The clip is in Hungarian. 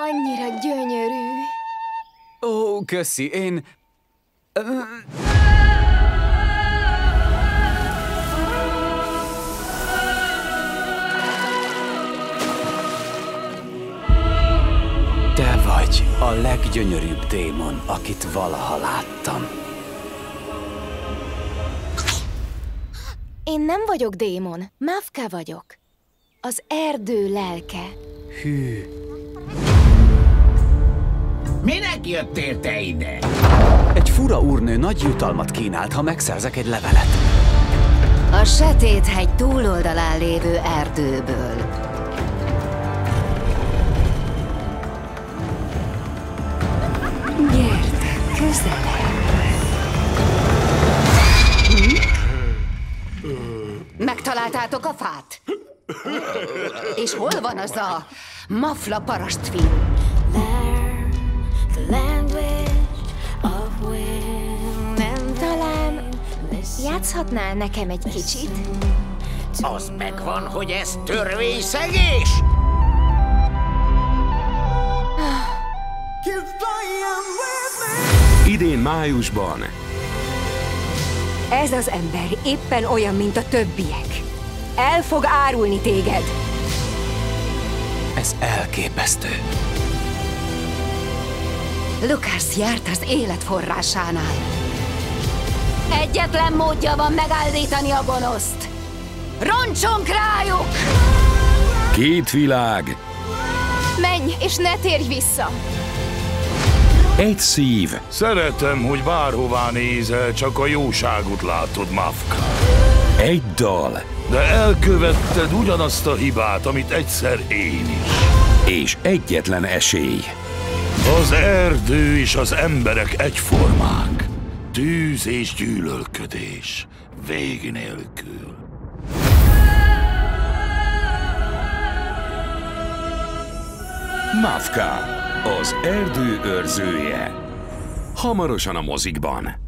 Annyira gyönyörű. Ó, köszi, én... Te vagy a leggyönyörűbb démon, akit valaha láttam. Én nem vagyok démon, Mafka vagyok. Az erdő lelke. Hű. Minek jöttél te ide? Egy fura úrnő nagy jutalmat kínált, ha megszerzek egy levelet. A Sötéthegy túloldalán lévő erdőből. Gyertek közelebb. Megtaláltátok a fát? És hol van az a mafla parastvin? Talán játszhatnál nekem egy kicsit? Az megvan, hogy ez törvényszegés? Idén májusban. Ez az ember éppen olyan, mint a többiek. El fog árulni téged. Ez elképesztő. Lukász járt az élet forrásánál. Egyetlen módja van megállítani a gonoszt. Roncsunk rájuk! Két világ. Menj, és ne térj vissza! Egy szív. Szeretem, hogy bárhová nézel, csak a jóságot látod, Mafka. Egy dal. De elkövetted ugyanazt a hibát, amit egyszer én is. És egyetlen esély. Az erdő és az emberek egyformák. Tűz és gyűlölködés. Vég nélkül. Mafka, az erdő őrzője. Hamarosan a mozikban.